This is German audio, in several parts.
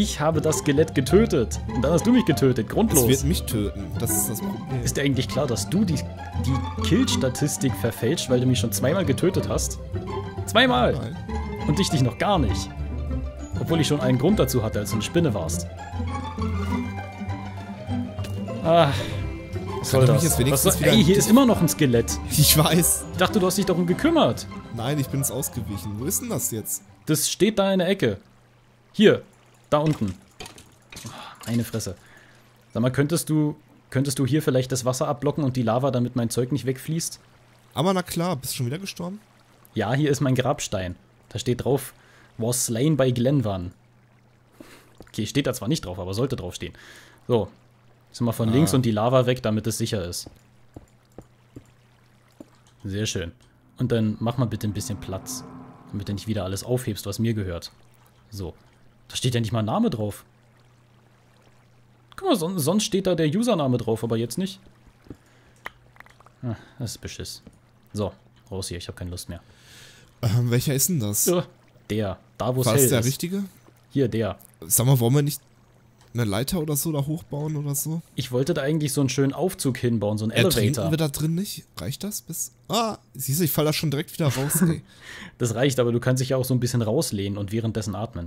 Ich habe das Skelett getötet. Und dann hast du mich getötet. Grundlos. Es wird mich töten. Das ist das Problem. Ist dir eigentlich klar, dass du die Kill-Statistik verfälscht, weil du mich schon zweimal getötet hast? Zweimal! Nein. Und ich dich noch gar nicht. Obwohl ich schon einen Grund dazu hatte, als du eine Spinne warst. Ah, was soll das? Ey, hier ist immer noch ein Skelett. Ich weiß. Ich dachte, du hast dich darum gekümmert. Nein, ich bin es ausgewichen. Wo ist denn das jetzt? Das steht da in der Ecke. Hier, da unten. Oh, meine Fresse. Sag mal, könntest du hier vielleicht das Wasser abblocken und die Lava, damit mein Zeug nicht wegfließt? Aber na klar, bist du schon wieder gestorben? Ja, hier ist mein Grabstein. Da steht drauf, was slain by Glenvan. Okay, steht da zwar nicht drauf, aber sollte drauf stehen. So, jetzt mal von links und die Lava weg, damit es sicher ist. Sehr schön. Und dann mach mal bitte ein bisschen Platz, damit du nicht wieder alles aufhebst, was mir gehört. So, da steht ja nicht mal ein Name drauf. Guck mal, sonst steht da der Username drauf, aber jetzt nicht. Ah, das ist Beschiss. So, raus hier, ich habe keine Lust mehr. Welcher ist denn das? Ja, der, da wo es hell ist. War es der richtige? Hier, der. Sag mal, wollen wir nicht eine Leiter oder so da hochbauen oder so? Ich wollte da eigentlich so einen schönen Aufzug hinbauen, so einen Elevator. Trinken wir da drin nicht? Reicht das bis... Ah, siehst du, ich fall da schon direkt wieder raus, ey. Das reicht, aber du kannst dich ja auch so ein bisschen rauslehnen und währenddessen atmen.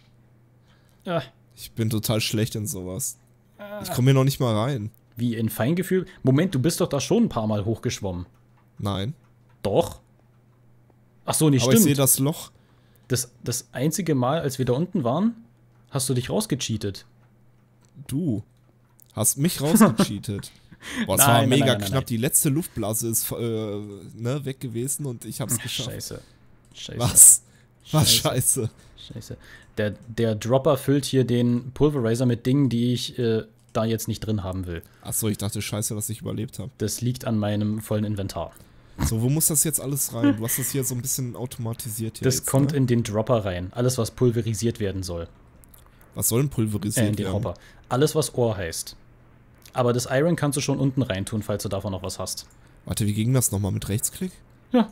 Ja. Ich bin total schlecht in sowas. Ich komme hier noch nicht mal rein. Wie, in Feingefühl? Moment, du bist doch da schon ein paar Mal hochgeschwommen. Nein. Doch? Ach so, nicht aber stimmt. Ich sehe das Loch. Das einzige Mal, als wir da unten waren, hast du dich rausgecheatet. Du hast mich rausgecheatet. Boah, das war mega knapp. Die letzte Luftblase ist weg gewesen und ich hab's geschafft. Scheiße. Was? Was Scheiße? Scheiße. Der Dropper füllt hier den Pulverizer mit Dingen, die ich da jetzt nicht drin haben will. Achso, ich dachte, scheiße, dass ich überlebt habe. Das liegt an meinem vollen Inventar. So, wo muss das jetzt alles rein? Du hast das hier so ein bisschen automatisiert. Hier das jetzt, kommt ne? in den Dropper rein. Alles, was pulverisiert werden soll. Was soll denn pulverisiert werden? In den Hopper. Alles, was Ohr heißt. Aber das Iron kannst du schon unten reintun, falls du davon noch was hast. Warte, wie ging das nochmal mit Rechtsklick? Ja.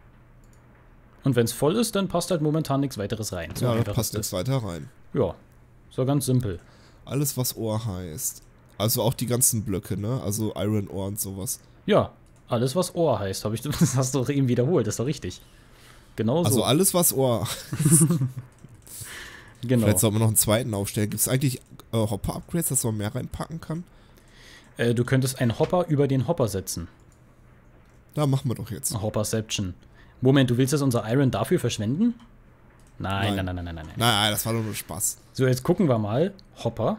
Und wenn es voll ist, dann passt halt momentan nichts weiteres rein. So ja, da passt nichts weiter rein. Ja, so ganz simpel. Alles, was Ohr heißt. Also auch die ganzen Blöcke, ne? Also Iron Ore und sowas. Ja, alles, was Ohr heißt. Das hast du doch eben wiederholt, das ist doch richtig. Genau so. Also alles, was Ohr heißt. Genau. Vielleicht sollten wir noch einen zweiten aufstellen. Gibt es eigentlich Hopper-Upgrades, dass man mehr reinpacken kann? Du könntest einen Hopper über den Hopper setzen. Da machen wir doch jetzt. Hopperception. Moment, du willst jetzt unser Iron dafür verschwenden? Nein. Nein, das war doch nur Spaß. So, jetzt gucken wir mal. Hopper.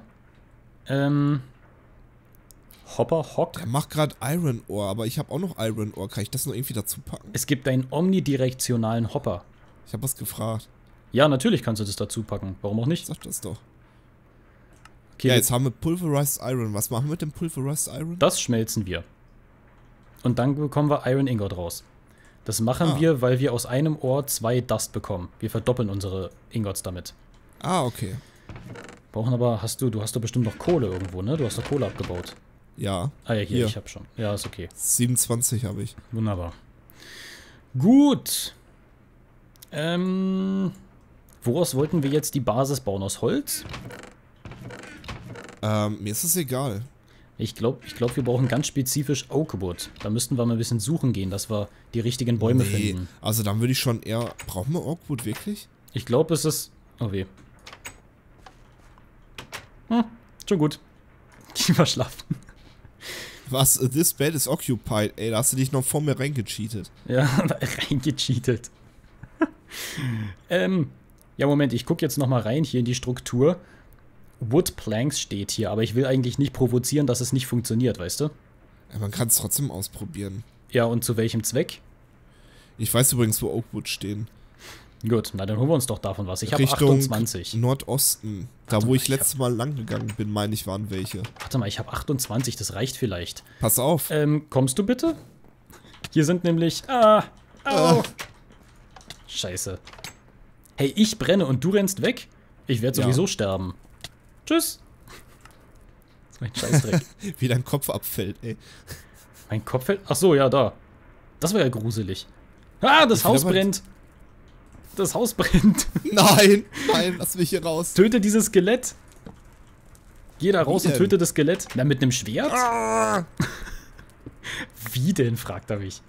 Hopper, Hock. Der macht gerade Iron Ore, aber ich habe auch noch Iron Ore. Kann ich das noch irgendwie dazu packen? Es gibt einen omnidirektionalen Hopper. Ich habe was gefragt. Ja, natürlich kannst du das dazu packen. Warum auch nicht? Sag das doch. Okay, ja, jetzt haben wir Pulverized Iron. Was machen wir mit dem Pulverized Iron? Das schmelzen wir. Und dann bekommen wir Iron Ingot raus. Das machen wir, weil wir aus einem Ohr 2 Dust bekommen. Wir verdoppeln unsere Ingots damit. Ah, okay. Brauchen aber, du hast doch bestimmt noch Kohle irgendwo, ne? Du hast doch Kohle abgebaut. Ja. Ah ja, hier, ich hab schon. Ja, ist okay. 27 habe ich. Wunderbar. Gut. Woraus wollten wir jetzt die Basis bauen? Aus Holz? Mir ist es egal. Ich glaube, wir brauchen ganz spezifisch Oakwood. Da müssten wir mal ein bisschen suchen gehen, dass wir die richtigen Bäume finden. Also dann würde ich schon eher... Brauchen wir Oakwood wirklich? Ich glaube, es ist... Oh weh. Schon gut. Ich war schlafen. Was? This bed is occupied. Ey, da hast du dich noch vor mir reingecheatet. Ja, reingecheatet. Ja, Moment, ich gucke jetzt noch mal rein hier in die Struktur. Wood Planks steht hier, aber ich will eigentlich nicht provozieren, dass es nicht funktioniert, weißt du? Ja, man kann es trotzdem ausprobieren. Ja, und zu welchem Zweck? Ich weiß übrigens, wo Oakwood stehen. Gut, na dann holen wir uns doch davon was. Ich habe Richtung 28. Nordosten. Da, wo ich letztes Mal lang gegangen bin, meine ich, waren welche. Warte mal, ich habe 28, das reicht vielleicht. Pass auf. Kommst du bitte? Hier sind nämlich... Scheiße. Hey, ich brenne und du rennst weg? Ich werde sowieso sterben. Tschüss. Das ist mein Scheißdreck. Wie dein Kopf abfällt, ey. Mein Kopf fällt... Ach so, ja, da. Das war ja gruselig. Ah, das Haus brennt. Das Haus brennt. Nein, nein, lass mich hier raus. Töte dieses Skelett. Geh da raus und töte das Skelett. Na, mit einem Schwert? Ah. Wie denn, fragt er mich.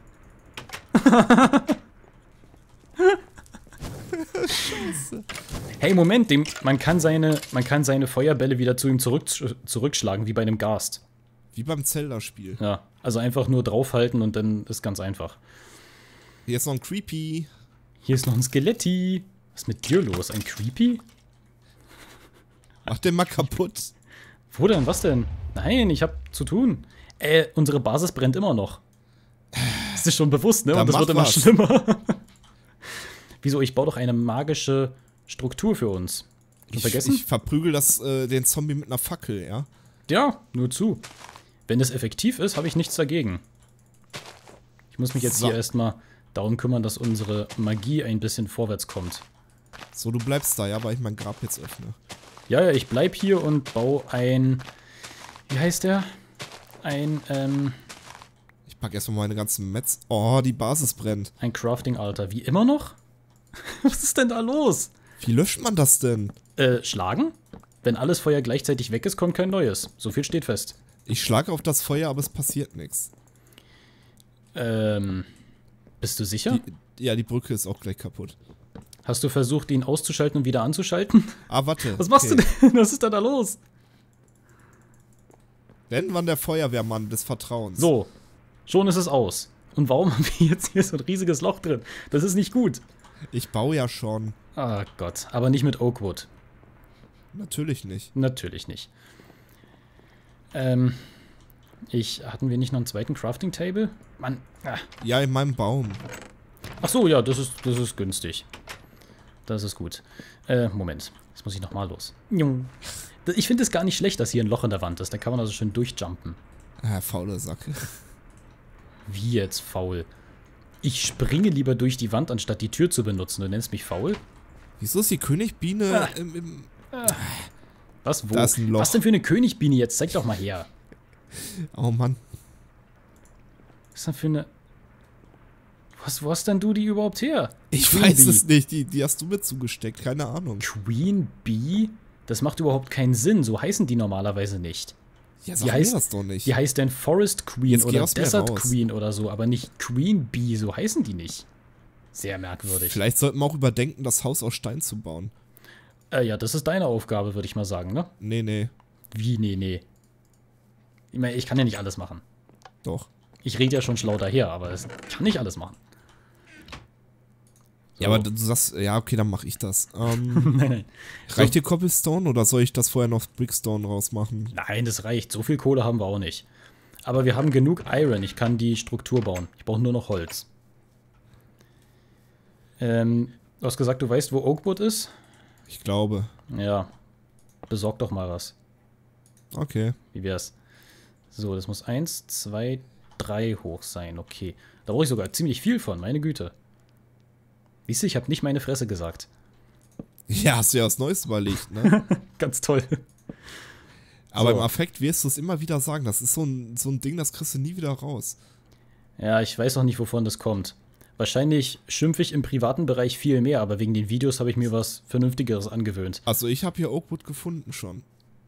Scheiße. Hey, Moment, man kann seine Feuerbälle wieder zu ihm zurückschlagen, wie bei einem Ghast. Wie beim Zelda-Spiel. Ja, also einfach nur draufhalten und dann ist ganz einfach. Hier ist noch ein Creepy. Hier ist noch ein Skeletti. Was ist mit dir los? Ein Creepy? Mach den mal kaputt. Wo denn? Was denn? Nein, ich hab zu tun. Unsere Basis brennt immer noch. Das ist schon bewusst, ne? Und das wird immer schlimmer. Wieso? Ich baue doch eine magische Struktur für uns. Vergessen? Ich verprügel den Zombie mit einer Fackel, ja? Ja, nur zu. Wenn das effektiv ist, habe ich nichts dagegen. Ich muss mich jetzt hier erstmal darum kümmern, dass unsere Magie ein bisschen vorwärts kommt. So, du bleibst da, ja, weil ich mein Grab jetzt öffne. Ja, ich bleib hier und baue ein... Wie heißt der? Ich pack erstmal meine ganzen Metz... Oh, die Basis brennt. Ein Crafting-Alter. Wie immer noch? Was ist denn da los? Wie löscht man das denn? Schlagen? Wenn alles Feuer gleichzeitig weg ist, kommt kein neues. So viel steht fest. Ich schlage auf das Feuer, aber es passiert nichts. Bist du sicher? Die Brücke ist auch gleich kaputt. Hast du versucht, ihn auszuschalten und wieder anzuschalten? Ah, warte. Was machst du denn? Was ist denn da los? Denn wann der Feuerwehrmann des Vertrauens. So, schon ist es aus. Und warum haben wir jetzt hier so ein riesiges Loch drin? Das ist nicht gut. Ich baue ja schon. Ah Gott, aber nicht mit Oakwood. Natürlich nicht. Natürlich nicht. Hatten wir nicht noch einen zweiten Crafting-Table? Mann. Ah. Ja, in meinem Baum. Ach so, ja, das ist günstig. Das ist gut. Moment. Jetzt muss ich nochmal los. Ich finde es gar nicht schlecht, dass hier ein Loch in der Wand ist. Da kann man also schön durchjumpen. Faule Sacke. Wie jetzt faul? Ich springe lieber durch die Wand, anstatt die Tür zu benutzen. Du nennst mich faul? Wieso ist die Königbiene Was, wo? Da ist ein Loch. Was denn für eine Königbiene jetzt? Zeig doch mal her. Oh Mann. Was ist denn für eine... Wo hast denn du die überhaupt her? Ich Queen weiß Bee. es nicht. Die hast du mir zugesteckt. Keine Ahnung. Queen Bee? Das macht überhaupt keinen Sinn. So heißen die normalerweise nicht. Ja, sag mir das doch nicht. Die heißt dann Forest Queen Jetzt geh oder aus mir Desert raus. Queen oder so, aber nicht Queen Bee. So heißen die nicht. Sehr merkwürdig. Vielleicht sollten wir auch überdenken, das Haus aus Stein zu bauen. Ja, das ist deine Aufgabe, würde ich mal sagen, ne? Nee. Wie, nee. Ich meine, ich kann ja nicht alles machen. Doch. Ich rede ja schon schlau daher, aber ich kann nicht alles machen. So. Ja, aber du sagst, ja, okay, dann mache ich das. Nein. Reicht dir Cobblestone oder soll ich das vorher noch Brickstone rausmachen? Nein, das reicht. So viel Kohle haben wir auch nicht. Aber wir haben genug Iron. Ich kann die Struktur bauen. Ich brauche nur noch Holz. Du hast gesagt, du weißt, wo Oakwood ist? Ich glaube. Ja. Besorg doch mal was. Okay. Wie wär's? So, das muss 1, 2, 3 hoch sein. Okay. Da brauche ich sogar ziemlich viel von. Meine Güte. Siehst du, ich habe nicht meine Fresse gesagt. Ja, hast du ja was Neues überlegt, ne? Ganz toll. Aber So. im Affekt wirst du es immer wieder sagen. Das ist so ein Ding, das kriegst du nie wieder raus. Ja, ich weiß auch nicht, wovon das kommt. Wahrscheinlich schimpfe ich im privaten Bereich viel mehr, aber wegen den Videos habe ich mir was Vernünftigeres angewöhnt. Also ich habe hier Oakwood gefunden schon.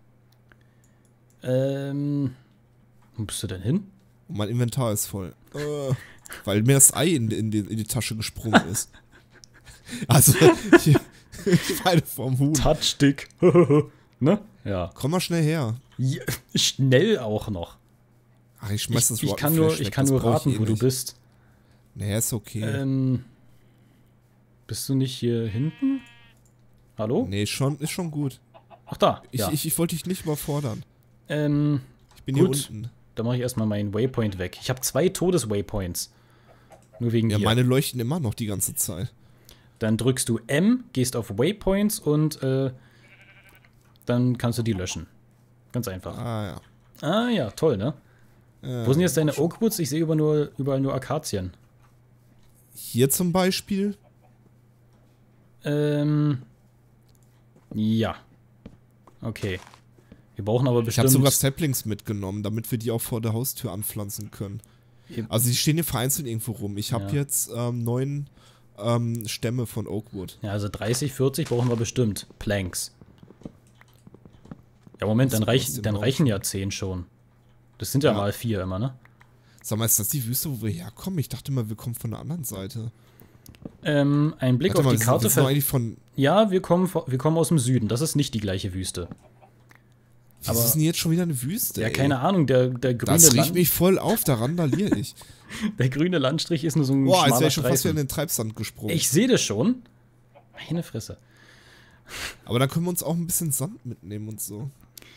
Wo bist du denn hin? Und mein Inventar ist voll. Weil mir das Ei in die Tasche gesprungen ist. Also, ich meine vom Huhn. Touchstick. Ne? Ja. Komm mal schnell her. Ja. Schnell auch noch. Ach, ich schmeiß das Ich kann Rotten Flash nur weg, das brauch ich raten, wo du nicht. bist. Nee, ist okay. Bist du nicht hier hinten? Hallo? Nee, ist schon gut. Ach da. Ja. Ich wollte dich nicht überfordern. Ich bin gut. hier unten. Da mache ich erstmal meinen Waypoint weg. Ich habe 2 Todes-Waypoints. Nur wegen Ja, dir. meine leuchten immer noch die ganze Zeit. Dann drückst du M, gehst auf Waypoints und dann kannst du die löschen. Ganz einfach. Ah, ja. Ah ja, toll, ne? Wo sind jetzt deine Oakwoods? Ich sehe überall nur Akazien. Hier zum Beispiel. Ja. Okay. Wir brauchen aber Ich bestimmt... habe sogar Saplings mitgenommen, damit wir die auch vor der Haustür anpflanzen können. Also die stehen hier vereinzelt irgendwo rum. Ich habe Ja. jetzt 9 Stämme von Oakwood. Ja, also 30, 40 brauchen wir bestimmt. Planks. Ja, Moment, dann reichen ja 10 schon. Das sind ja mal 4 immer, ne? Sag mal, ist das die Wüste, wo wir herkommen? Ich dachte mal, wir kommen von der anderen Seite. Ein Blick auf die Karte. Ja, wir kommen aus dem Süden. Das ist nicht die gleiche Wüste. Aber ist denn jetzt schon wieder eine Wüste? Ja, keine Ahnung, der grüne Das riecht mich voll auf, da randaliere ich. Der grüne Landstrich ist nur so ein schmaler schmaler jetzt wäre ich schon fast Streifen. wieder in den Treibsand gesprungen. Ich sehe das schon. Meine Fresse. Aber dann können wir uns auch ein bisschen Sand mitnehmen und so.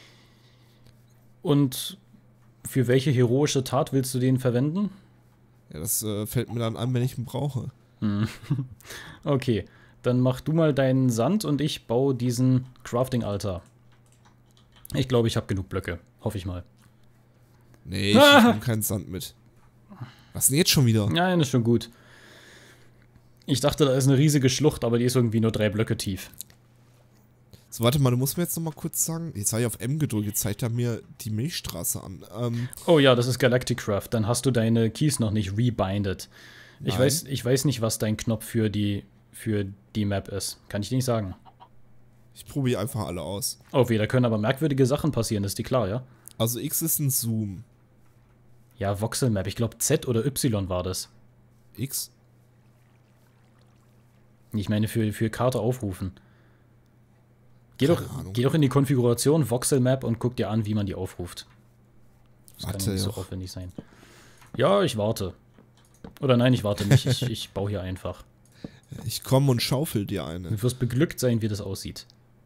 Und für welche heroische Tat willst du den verwenden? Ja, das fällt mir dann an, wenn ich ihn brauche. Okay, dann mach du mal deinen Sand und ich baue diesen Crafting-Altar. Ich glaube, ich habe genug Blöcke. Hoffe ich mal. Nee, ich nehme keinen Sand mit. Was ist denn jetzt schon wieder? Nein, ist schon gut. Ich dachte, da ist eine riesige Schlucht, aber die ist irgendwie nur 3 Blöcke tief. So, warte mal, du musst mir jetzt noch mal kurz sagen. Jetzt habe ich auf M gedrückt, jetzt zeigt er mir die Milchstraße an. Oh ja, das ist Galactic Craft. Dann hast du deine Keys noch nicht rebindet. Ich weiß nicht, was dein Knopf für die Map ist. Kann ich dir nicht sagen. Ich probiere einfach alle aus. Oh weh, da können aber merkwürdige Sachen passieren, ist die klar, ja? Also X ist ein Zoom. Ja, Voxel Map. Ich glaube Z oder Y war das. X? Ich meine für Karte aufrufen. Geh doch in die Konfiguration Voxel Map und guck dir an, wie man die aufruft. Das kann ja nicht so aufwendig sein. Ja, ich warte. Oder nein, ich warte nicht. Ich baue hier einfach. Ich komme und schaufel dir eine. Du wirst beglückt sein, wie das aussieht.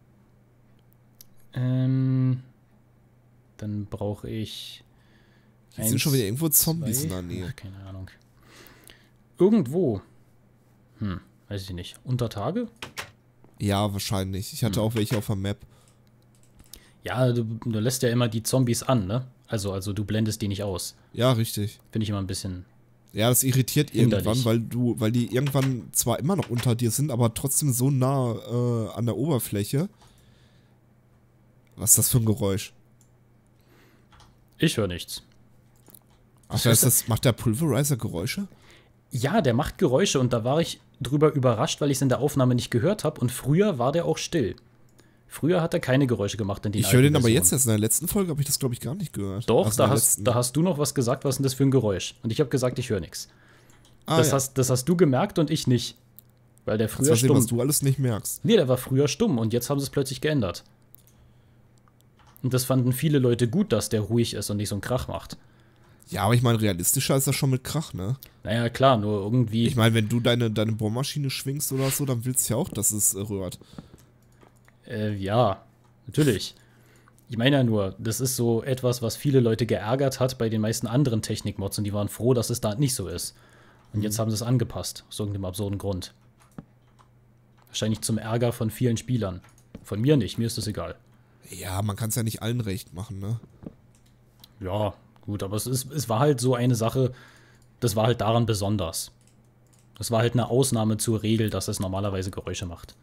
Dann brauche ich... Hier sind schon wieder irgendwo Zombies in der Nähe. Ach, keine Ahnung. Irgendwo. Weiß ich nicht. Unter Tage? Ja, wahrscheinlich. Ich hatte auch welche auf der Map. Ja, du lässt ja immer die Zombies an, ne? Also du blendest die nicht aus. Ja, richtig. Finde ich immer ein bisschen... Ja, das irritiert irgendwann, weil die irgendwann zwar immer noch unter dir sind, aber trotzdem so nah an der Oberfläche. Was ist das für ein Geräusch? Ich höre nichts. Ach, macht der Pulverizer Geräusche? Ja, der macht Geräusche und da war ich drüber überrascht, weil ich es in der Aufnahme nicht gehört habe und früher war der auch still. Früher hat er keine Geräusche gemacht in den Ich höre den aber jetzt erst. In der letzten Folge habe ich das, glaube ich, gar nicht gehört. Doch, also da hast du noch was gesagt, was ist denn das für ein Geräusch? Und ich habe gesagt, ich höre nichts. Das hast du gemerkt und ich nicht. Weil der früher stumm... was du alles nicht merkst. Nee, der war früher stumm und jetzt haben sie es plötzlich geändert. Und das fanden viele Leute gut, dass der ruhig ist und nicht so einen Krach macht. Ja, aber ich meine, realistischer ist das schon mit Krach, ne? Naja, klar, nur irgendwie... Ich meine, wenn du deine Bohrmaschine schwingst oder so, dann willst du ja auch, dass es rührt. Ja, natürlich. Ich meine ja nur, das ist so etwas, was viele Leute geärgert hat bei den meisten anderen Technikmods und die waren froh, dass es da nicht so ist. Und jetzt haben sie es angepasst, aus irgendeinem absurden Grund. Wahrscheinlich zum Ärger von vielen Spielern. Von mir nicht, mir ist das egal. Ja, man kann es ja nicht allen recht machen, ne? Ja, gut, aber es war halt so eine Sache, das war halt daran besonders. Das war halt eine Ausnahme zur Regel, dass es normalerweise Geräusche macht.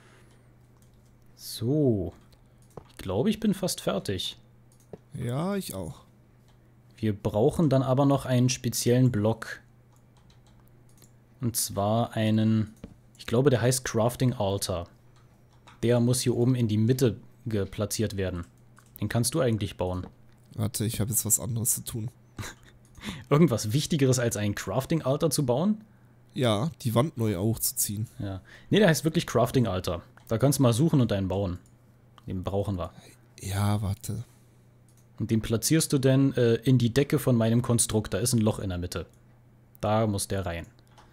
So. Ich glaube, ich bin fast fertig. Ja, ich auch. Wir brauchen dann aber noch einen speziellen Block. Und zwar einen, ich glaube, der heißt Crafting Altar. Der muss hier oben in die Mitte platziert werden. Den kannst du eigentlich bauen. Warte, ich habe jetzt was anderes zu tun. Irgendwas Wichtigeres als einen Crafting Altar zu bauen? Ja, die Wand neu hochzuziehen. Ja. Nee, der heißt wirklich Crafting Altar. Da kannst du mal suchen und einen bauen. Den brauchen wir. Ja, warte. Und den platzierst du dann in die Decke von meinem Konstrukt. Da ist ein Loch in der Mitte. Da muss der rein.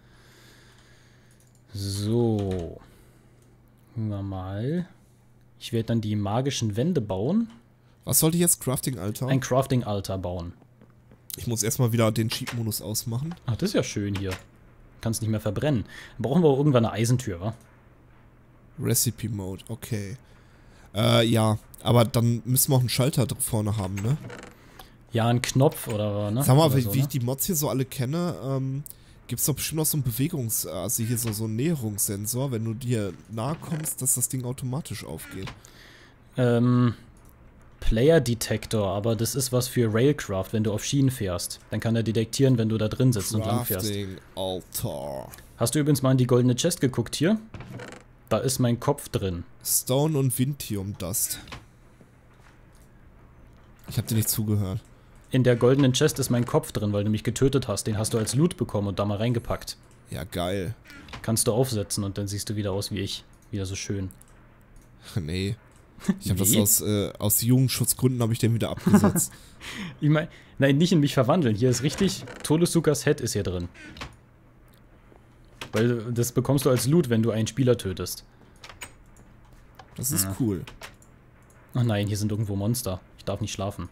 So. Gucken wir mal. Ich werde dann die magischen Wände bauen. Was sollte ich jetzt? Crafting Altar? Ein Crafting Altar bauen. Ich muss erstmal wieder den Cheat-Modus ausmachen. Ach, das ist ja schön hier. Kannst nicht mehr verbrennen. Dann brauchen wir auch irgendwann eine Eisentür, wa? Recipe Mode, okay. Ja, aber dann müssen wir auch einen Schalter vorne haben, ne? Ja, einen Knopf oder ne? Sag mal, oder wie so, ich die Mods hier so alle kenne, gibt's doch bestimmt auch so einen also hier so einen Näherungssensor, wenn du dir nahe kommst, dass das Ding automatisch aufgeht. Player Detector, aber das ist was für Railcraft, wenn du auf Schienen fährst. Dann kann er detektieren, wenn du da drin sitzt und lang fährst. Crafting Altar. Hast du übrigens mal in die goldene Chest geguckt hier? Da ist mein Kopf drin. Stone und Vintium Dust. Ich hab dir nicht zugehört. In der goldenen Chest ist mein Kopf drin, weil du mich getötet hast. Den hast du als Loot bekommen und da mal reingepackt. Ja, geil. Kannst du aufsetzen und dann siehst du wieder aus wie ich. Wieder so schön. Nee. Ich habe das aus Jugendschutzgründen habe ich den wieder abgesetzt. Ich meine, nein, nicht in mich verwandeln. Hier ist richtig, Todesukas Head ist hier drin. Weil das bekommst du als Loot, wenn du einen Spieler tötest. Das ist cool. Ach nein, hier sind irgendwo Monster. Ich darf nicht schlafen.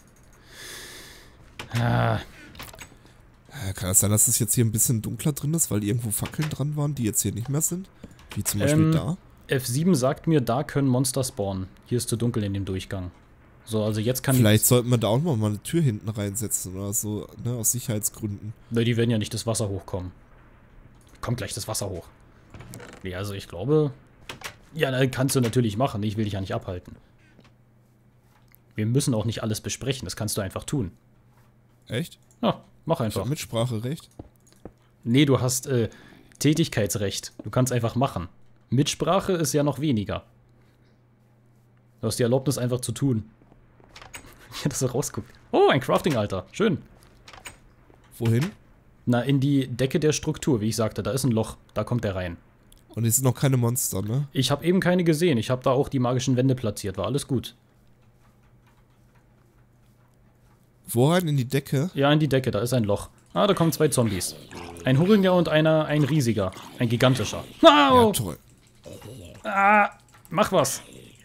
Ah. Kann es sein, dass es jetzt hier ein bisschen dunkler drin ist, weil irgendwo Fackeln dran waren, die jetzt hier nicht mehr sind? Wie zum Beispiel da? F7 sagt mir, da können Monster spawnen. Hier ist zu dunkel in dem Durchgang. So, also jetzt kann Vielleicht sollten wir da auch mal eine Tür hinten reinsetzen oder so, ne, aus Sicherheitsgründen. Na, die werden ja nicht das Wasser hochkommen. Kommt gleich das Wasser hoch. Nee, also ich glaube... Ja, dann kannst du natürlich machen. Ich will dich ja nicht abhalten. Wir müssen auch nicht alles besprechen. Das kannst du einfach tun. Echt? Ja, mach Ich einfach. hab Mitspracherecht. Nee, du hast Tätigkeitsrecht. Du kannst einfach machen. Mitsprache ist ja noch weniger. Du hast die Erlaubnis einfach zu tun. Ich hätte das so rausguckt. Oh, ein Crafting-Alter. Schön. Wohin? Na, in die Decke der Struktur, wie ich sagte. Da ist ein Loch. Da kommt er rein. Und es sind noch keine Monster, ne? Ich habe eben keine gesehen. Ich habe da auch die magischen Wände platziert. War alles gut. Wo rein? In die Decke? Ja, in die Decke. Da ist ein Loch. Ah, da kommen 2 Zombies. Ein hungriger und ein riesiger. Ein gigantischer. Au! Ja, toll. Ah, mach was.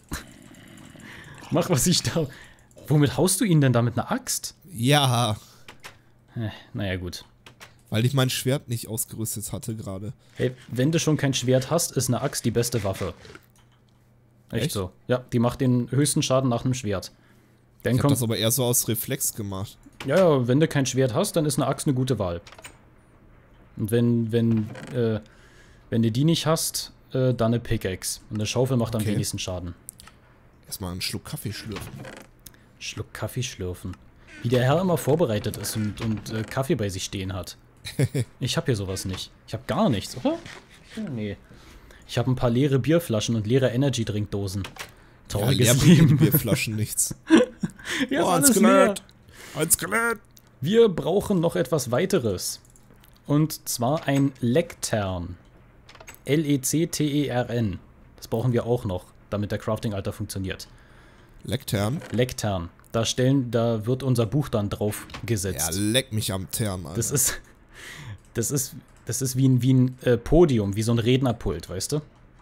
Mach was, ich da... Womit haust du ihn denn da mit einer Axt? Ja. Naja, gut. Weil ich mein Schwert nicht ausgerüstet hatte gerade. Hey, wenn du schon kein Schwert hast, ist eine Axt die beste Waffe. Echt so. Ja, die macht den höchsten Schaden nach einem Schwert. Dann Ich hab kommt, das aber eher so aus Reflex gemacht. ja, wenn du kein Schwert hast, dann ist eine Axt eine gute Wahl. Und wenn du die nicht hast, dann eine Pickaxe. Und eine Schaufel macht am wenigsten Schaden. Erstmal einen Schluck Kaffee schlürfen. Schluck Kaffee schlürfen. Wie der Herr immer vorbereitet ist und Kaffee bei sich stehen hat. Ich hab hier sowas nicht. Ich hab gar nichts, oder? Oh, nee. Ich habe ein paar leere Bierflaschen und leere Energy-Trinkdosen. Trauriges ja, Leben. die Bierflaschen nichts. Ja, Oh, ist ein alles Skelett. leer. Ein Skelett. Wir brauchen noch etwas weiteres. Und zwar ein Lectern. L-E-C-T-E-R-N. Das brauchen wir auch noch, damit der Crafting-Alter funktioniert. Lectern? Lectern. Da wird unser Buch dann drauf Ja, gesetzt. leck mich am Tern, Alter. Das ist wie ein Podium, wie so ein Rednerpult, weißt du?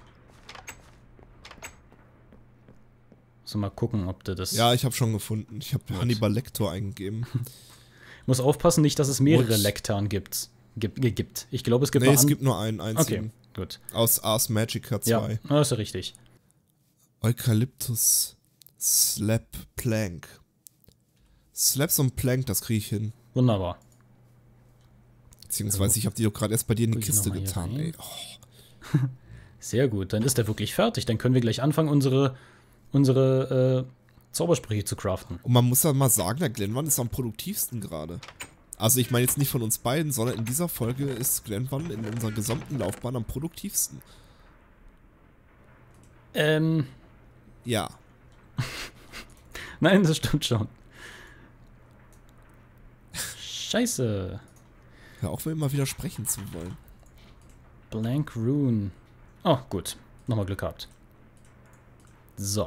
So, mal gucken, ob du das... Ja, ich habe schon gefunden. Ich habe Hannibal Lecter eingegeben. Muss aufpassen, nicht, dass es mehrere Und? Lectern gibt. Ich glaube, es gibt Nee, nur es gibt nur einen einzigen. Okay, gut. Aus Ars Magica 2. Ja, das ist ja richtig. Eukalyptus Slap Plank. Slaps und Plank, das kriege ich hin. Wunderbar. Beziehungsweise ich habe die doch gerade erst bei dir in die Guck ich Kiste noch mal hier getan, rein. ey. Oh. Sehr gut, dann ist er wirklich fertig. Dann können wir gleich anfangen, unsere Zaubersprüche zu craften. Und man muss ja mal sagen, der Glenwan ist am produktivsten gerade. Also ich meine jetzt nicht von uns beiden, sondern in dieser Folge ist Glenwan in unserer gesamten Laufbahn am produktivsten. Ja. Nein, das stimmt schon. Scheiße. Hör auf, mir immer widersprechen zu wollen. Blank Rune. Oh, gut. Nochmal Glück gehabt. So.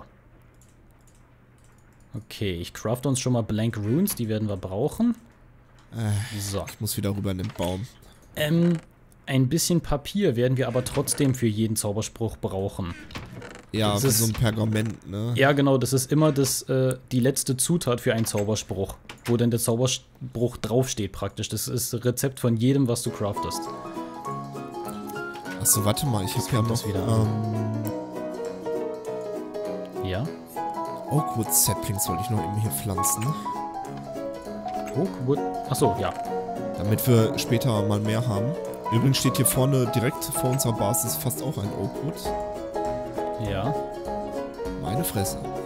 Okay, ich crafte uns schon mal Blank Runes, die werden wir brauchen. So. Ich muss wieder rüber in den Baum. Ein bisschen Papier werden wir aber trotzdem für jeden Zauberspruch brauchen. Ja, Das wie ist- so ein Pergament, ne? Ja, genau, das ist immer die letzte Zutat für einen Zauberspruch. Wo denn der Zauberspruch draufsteht praktisch. Das ist das Rezept von jedem, was du craftest. Achso, warte mal, ich habe ja kommt noch das wieder Ja? Oakwood Saplings wollte ich noch eben hier pflanzen. Oakwood. Achso, ja. Damit wir später mal mehr haben. Übrigens steht hier vorne direkt vor unserer Basis fast auch ein Oakwood. Ja. Meine Fresse.